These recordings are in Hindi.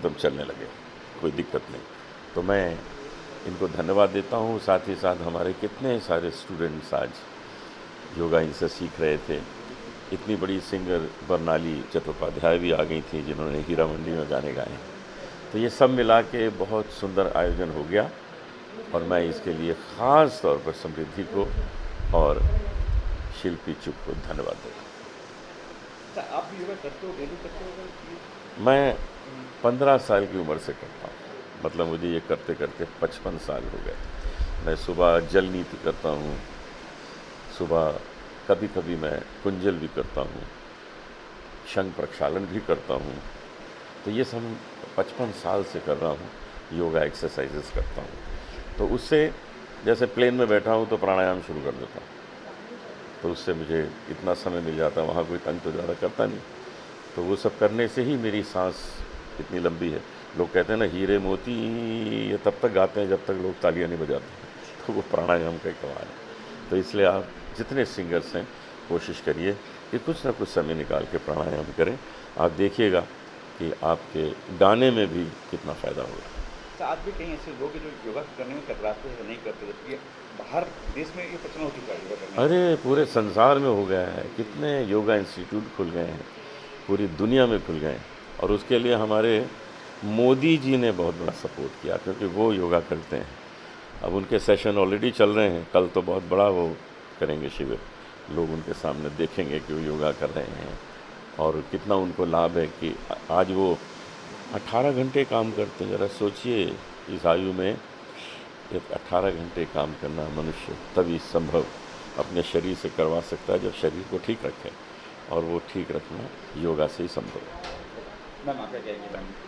एकदम चलने लगे, कोई दिक्कत नहीं। तो मैं इनको धन्यवाद देता हूँ। साथ ही साथ हमारे कितने सारे स्टूडेंट्स आज योगा इनसे सीख रहे थे। इतनी बड़ी सिंगर बरनाली चट्टोपाध्याय भी आ गई थी जिन्होंने हीरा मंडी में गाने गाए। तो ये सब मिला के बहुत सुंदर आयोजन हो गया और मैं इसके लिए ख़ास तौर पर समृद्धि को और शिल्पी चुप को धन्यवाद देता हूँ। आप भी योगा करते हो, डेली करते हो? मैं 15 साल की उम्र से करता हूँ, मतलब मुझे ये करते करते 55 साल हो गए। मैं सुबह जल नीति करता हूँ, सुबह कभी कभी मैं कुंजल भी करता हूँ, शंख प्रक्षालन भी करता हूँ। तो ये सब 55 साल से कर रहा हूँ, योगा एक्सरसाइजेस करता हूँ। तो उससे जैसे प्लेन में बैठा हूँ तो प्राणायाम शुरू कर देता हूँ, तो उससे मुझे इतना समय मिल जाता, वहाँ कोई तंग तो ज़्यादा करता नहीं। तो वो सब करने से ही मेरी सांस इतनी लंबी है। लोग कहते हैं ना हीरे मोती, ये तब तक गाते हैं जब तक लोग तालियां नहीं बजाते, तो वो प्राणायाम का कमाल है। तो इसलिए आप जितने सिंगर्स हैं कोशिश करिए कि कुछ ना कुछ समय निकाल के प्राणायाम करें। आप देखिएगा कि आपके गाने में भी कितना फ़ायदा होगा। तो आज भी कहीं ऐसे लोग जो योगा करने में कतराते हैं, नहीं करते, जबकि बाहर देश में ये प्रचलन हो चुका है योगा करने का। अरे पूरे संसार में हो गया है, कितने योगा इंस्टीट्यूट खुल गए हैं, पूरी दुनिया में खुल गए हैं। और उसके लिए हमारे मोदी जी ने बहुत बड़ा सपोर्ट किया, क्योंकि वो योगा करते हैं। अब उनके सेशन ऑलरेडी चल रहे हैं, कल तो बहुत बड़ा वो करेंगे शिविर, लोग उनके सामने देखेंगे कि वो योगा कर रहे हैं और कितना उनको लाभ है। कि आज वो 18 घंटे काम करते हैं। ज़रा सोचिए, इस आयु में एक 18 घंटे काम करना मनुष्य तभी संभव अपने शरीर से करवा सकता है जब शरीर को ठीक रखे, और वो ठीक रखना योगा से ही संभव है। मैम आपका क्या कहना है?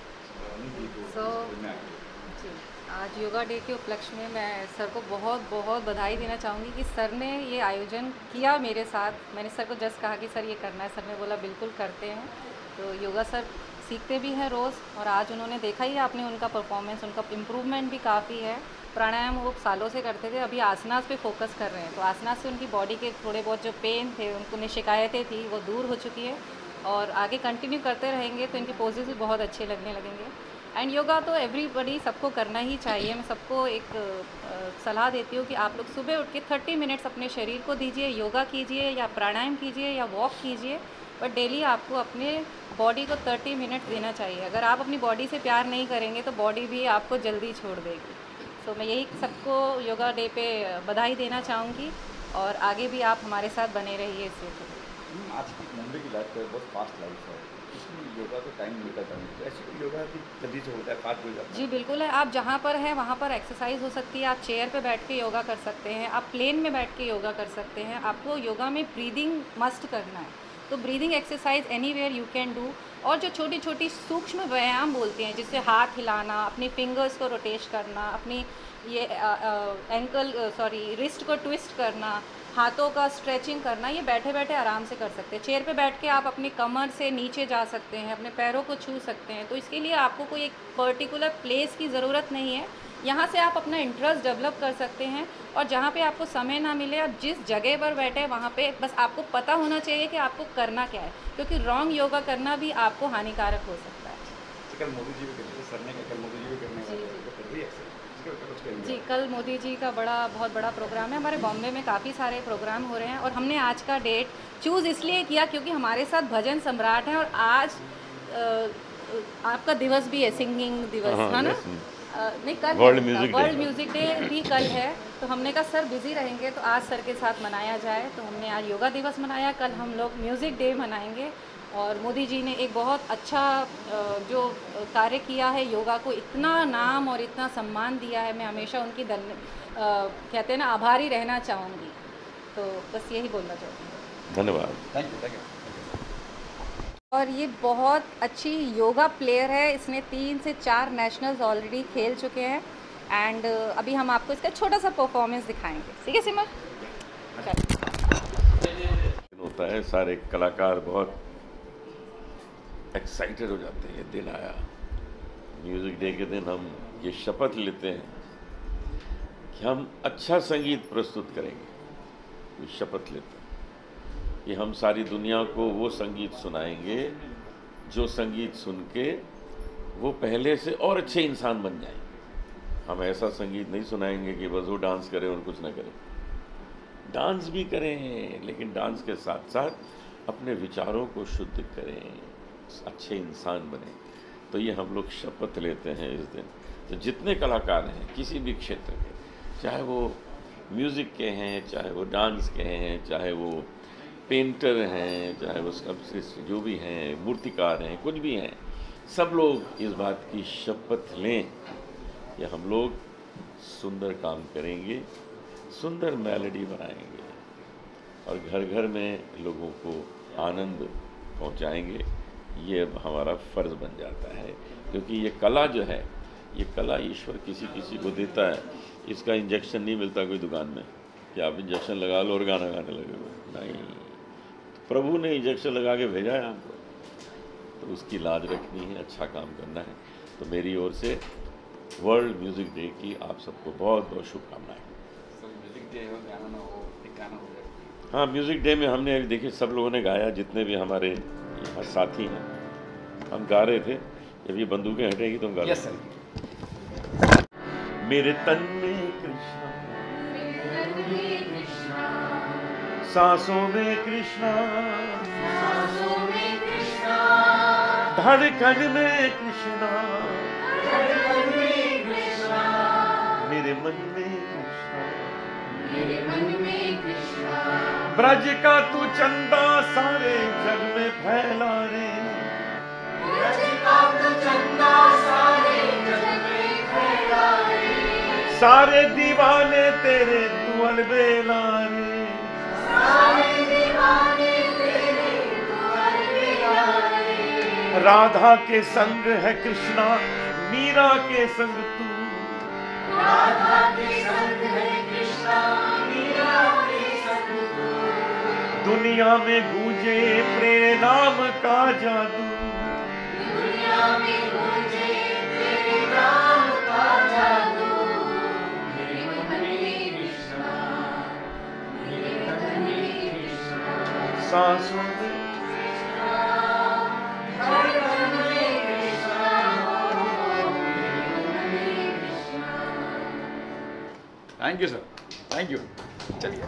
जी, आज योगा डे के उपलक्ष्य में मैं सर को बहुत बहुत बधाई देना चाहूँगी कि सर ने ये आयोजन किया मेरे साथ। मैंने सर को जस्ट कहा कि सर ये करना है, सर ने बोला बिल्कुल करते हैं। तो योगा सर सीखते भी हैं रोज़, और आज उन्होंने देखा ही आपने उनका परफॉर्मेंस, उनका इम्प्रूवमेंट भी काफ़ी है। प्राणायाम वो सालों से करते थे, अभी आसनास पे फोकस कर रहे हैं। तो आसनास से उनकी बॉडी के थोड़े बहुत जो पेन थे, उनको शिकायतें थी, वो दूर हो चुकी है और आगे कंटिन्यू करते रहेंगे तो इनके पोजेस भी बहुत अच्छे लगने लगेंगे। एंड योगा तो एवरीबडी सबको करना ही चाहिए। मैं सबको एक सलाह देती हूँ कि आप लोग सुबह उठ के 30 मिनट्स अपने शरीर को दीजिए, योगा कीजिए या प्राणायाम कीजिए या वॉक कीजिए, बट डेली आपको अपने बॉडी को 30 मिनट देना चाहिए। अगर आप अपनी बॉडी से प्यार नहीं करेंगे तो बॉडी भी आपको जल्दी छोड़ देगी। तो मैं यही सबको योगा डे पे बधाई देना चाहूँगी और आगे भी आप हमारे साथ बने रहिए इससे। आज की मुंबई की लाइफ बहुत फास्ट लाइफ है, इसमें योगा को टाइम मिलता नहीं, तो ऐसे कोई योगा की जल्दी से होता है, फास्ट हो जाता है? जी बिल्कुल है। आप जहाँ पर हैं वहाँ पर एक्सरसाइज हो सकती है। आप चेयर पे बैठ के योगा कर सकते हैं, आप प्लेन में बैठ के योगा कर सकते हैं। आपको योगा में ब्रीदिंग मस्ट करना है, तो breathing exercise anywhere you can do. और जो छोटी छोटी सूक्ष्म व्यायाम बोलते हैं, जिससे हाथ हिलाना, अपनी फिंगर्स को रोटेट करना, अपनी ये रिस्ट को ट्विस्ट करना, हाथों का स्ट्रेचिंग करना, ये बैठे बैठे आराम से कर सकते हैं। चेयर पे बैठ के आप अपनी कमर से नीचे जा सकते हैं, अपने पैरों को छू सकते हैं। तो इसके लिए आपको कोई एक पर्टिकुलर प्लेस की ज़रूरत नहीं है। यहाँ से आप अपना इंटरेस्ट डेवलप कर सकते हैं, और जहाँ पे आपको समय ना मिले, आप जिस जगह पर बैठे वहाँ पे बस आपको पता होना चाहिए कि आपको करना क्या है, क्योंकि रॉन्ग योगा करना भी आपको हानिकारक हो सकता है। कल मोदी जी भी सर ने कल मोदी जी भी करने वाले हैं, तो कर रही है जी, कल मोदी जी का बहुत बड़ा प्रोग्राम है। हमारे बॉम्बे में काफ़ी सारे प्रोग्राम हो रहे हैं, और हमने आज का डेट चूज़ इसलिए किया क्योंकि हमारे साथ भजन सम्राट हैं, और आज आपका दिवस भी है, सिंगिंग दिवस है ना? नहीं, कल वर्ल्ड म्यूज़िक डे भी कल है। तो हमने कहा सर बिज़ी रहेंगे तो आज सर के साथ मनाया जाए, तो हमने आज योगा दिवस मनाया, कल हम लोग म्यूज़िक डे मनाएंगे। और मोदी जी ने एक बहुत अच्छा जो कार्य किया है, योगा को इतना नाम और इतना सम्मान दिया है। मैं हमेशा उनकी कहते हैं ना, आभारी रहना चाहूँगी। तो बस यही बोलना चाहूँगी। धन्यवाद। Thank you. और ये बहुत अच्छी योगा प्लेयर है, इसने 3 से 4 नेशनल्स ऑलरेडी खेल चुके हैं। एंड अभी हम आपको इसका छोटा सा परफॉर्मेंस दिखाएंगे। ठीक है सिमर? होता है, सारे कलाकार बहुत एक्साइटेड हो जाते हैं। ये दिन आया, म्यूज़िक डे के दिन हम ये शपथ लेते हैं कि हम अच्छा संगीत प्रस्तुत करेंगे। ये शपथ लेते हैं कि हम सारी दुनिया को वो संगीत सुनाएंगे जो संगीत सुन के वो पहले से और अच्छे इंसान बन जाएं। हम ऐसा संगीत नहीं सुनाएंगे कि बस वो डांस करें और कुछ ना करें। डांस भी करें, लेकिन डांस के साथ साथ अपने विचारों को शुद्ध करें, अच्छे इंसान बने। तो ये हम लोग शपथ लेते हैं इस दिन। तो जितने कलाकार हैं किसी भी क्षेत्र के, चाहे वो म्यूज़िक के हैं, चाहे वो डांस के हैं, चाहे वो पेंटर हैं, चाहे वो स्कल्पचरिस्ट जो भी हैं, मूर्तिकार हैं, कुछ भी हैं, सब लोग इस बात की शपथ लें कि हम लोग सुंदर काम करेंगे, सुंदर मेलोडी बनाएंगे और घर घर में लोगों को आनंद पहुंचाएंगे। ये अब हमारा फ़र्ज़ बन जाता है, क्योंकि ये कला जो है, ये कला ईश्वर किसी किसी को देता है। इसका इंजेक्शन नहीं मिलता कोई दुकान में कि आप इंजेक्शन लगा लो और गाना गाने लगे हो, नहीं। प्रभु ने इंजेक्शन लगा के भेजा है हमको, तो उसकी लाज रखनी है, अच्छा काम करना है। तो मेरी ओर से वर्ल्ड म्यूज़िक डे की आप सबको बहुत बहुत शुभकामनाएं। म्यूजिक डे हो, गाना ना हो, एक गाना हो जाए। हाँ, म्यूज़िक डे में हमने अभी देखिए सब लोगों ने गाया, जितने भी हमारे यहाँ साथी हैं, हम गा रहे थे। जब ये बंदूकें हटेगी तो हम गा रहे यस थे। सर। मेरे तन में कृष्णा, सांसों में कृष्णा, धड़कन में कृष्णा, मेरे मन में कृष्णा, ब्रज का तू चंदा सारे जग में फैला रे, सारे दीवाने तेरे तू अलबेला रे, राधा के संग है कृष्णा, मीरा के संग तू, दुनिया में गूंजे प्रेम नाम का जादू, सांसों में thank you sir, thank you. चलिए।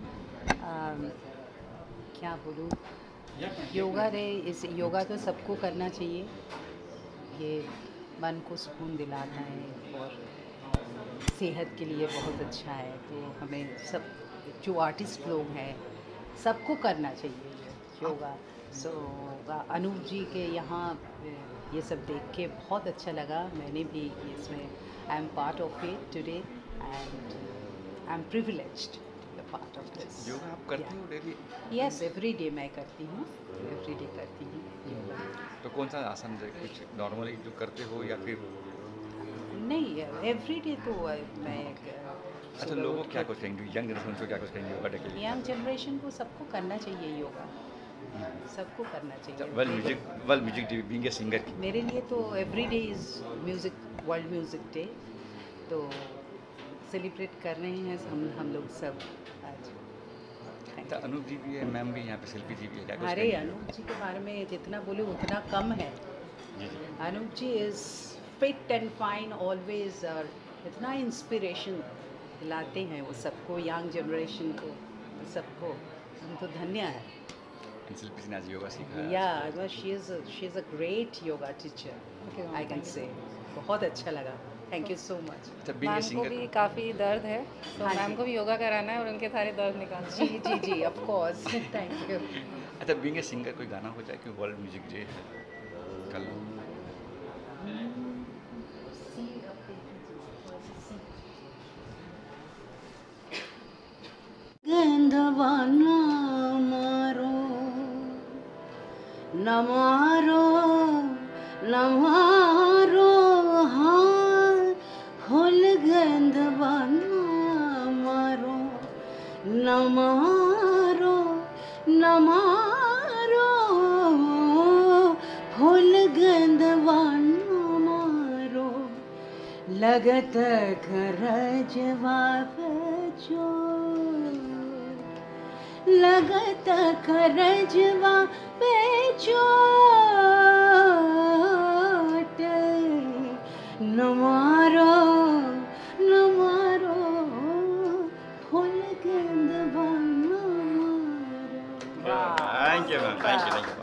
क्या बोलूँ, योगा डे, इस योगा तो सबको करना चाहिए। ये मन को सुकून दिलाता है और सेहत के लिए बहुत अच्छा है। तो हमें सब जो आर्टिस्ट लोग हैं सबको करना चाहिए योगा। सो अनूप जी के यहाँ ये सब देख के बहुत अच्छा लगा। मैंने भी इसमें I am part of it today and I am privileged to be part of this. Yoga आप करते हो डेली? यस, एवरी डे मैं करती हूँ, एवरी डे करती हूँ योगा। तो कौन सा आसन है, कुछ नॉर्मली जो करते हो या फिर? नहीं, एवरी डे तो मैं अच्छा, लोगों क्या कुछ कहेंगे, यंग जनरेशन को क्या कुछ कहेंगे योगा डे के लिए? यंग जनरेशन को सबको करना चाहिए योगा, सबको करना चाहिए। World music day, being a singer की मेरे लिए तो every day is music, world music day. तो सेलिब्रेट कर रहे हैं हम लोग सब आज। तो अनूप जी भी है, मैम भी यहाँ पे, शिल्पी जी भी है, क्या कुछ अरे कहेंगे? अनूप जी के बारे में जितना बोले उतना कम है। जी जी। Anup ji is fit and fine always, और इतना इंस्पिरेशन लाते हैं वो सबको, यंग जनरेशन को, सबको। हम तो धन्य है। शिल्पी जी ने आज योगा सीखा है। Yeah she is a great yoga teacher, I can say. बहुत अच्छा लगा, थैंक यू सो मच। अच्छा, बीइंग ए मैम को सिंगर, भी काफ़ी दर्द है, तो हाँ मैम जी। को भी योगा कराना है और उनके सारे दर्द निकालना जी है। जी जी, ऑफ कोर्स, थैंक यू। अच्छा बीइंग ए सिंगर कोई गाना हो जाए कि वर्ल्ड म्यूजिक डे है कल? गंधवाना मारो न मारो न मारो, हाँ खोल गंधवाना मारो न मारो न मारो, खोल गंधवाना मारो, लगत कर जवाब जो, लगत कर जवाब जो,